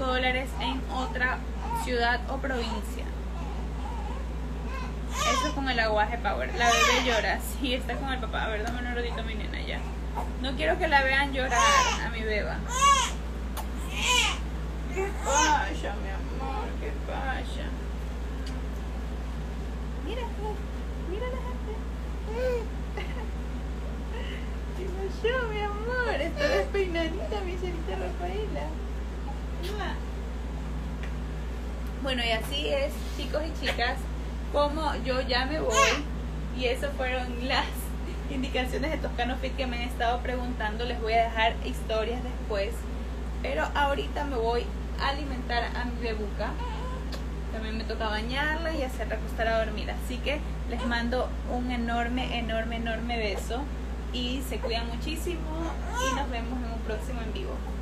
$5 en otra ciudad o provincia. Eso es con el aguaje Power. La bebé llora, sí, está con el papá. A ver, dame un ratito, mi nena, ya. No quiero que la vean llorar a mi beba. ¿Qué pasa, mi amor? ¿Qué pasa? Mira, mira la gente. ¿Qué pasó, mi amor? Está despeinadita mi señorita Rafaela. Bueno, y así es, chicos y chicas, como yo ya me voy. Y esas fueron las indicaciones de Toscano Fit que me han estado preguntando. Les voy a dejar historias después, pero ahorita me voy a alimentar a mi bebuca. También me toca bañarla y hacerla acostar a dormir. Así que les mando un enorme, enorme, enorme beso. Y se cuidan muchísimo. Y nos vemos en un próximo en vivo.